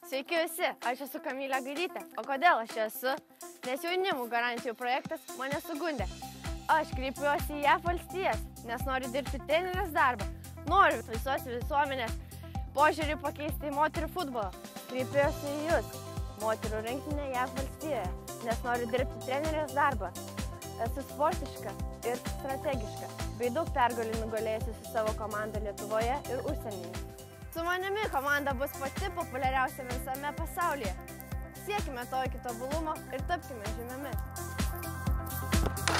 Sveiki visi, aš esu Kamilė Gairytė. O kodėl aš esu? Nes jaunimų garantijų projektas mane sugundė. Aš kreipiuosi į JAV valstijas, nes noriu dirbti trenerės darbą. Noriu visos visuomenės požiūrį pakeisti į moterų futbolą. Kreipiuosi į jūs, moterų rinktinė JAV valstijoje, nes noriu dirbti trenerės darbą. Esu sportiška ir strategiška, bei daug pergalių nugalėjusi su savo komanda Lietuvoje ir užsienyje. Su manimi komanda bus pati populiariausia visame pasaulyje. Siekime to iki tobulumo ir tapkime žymiomis.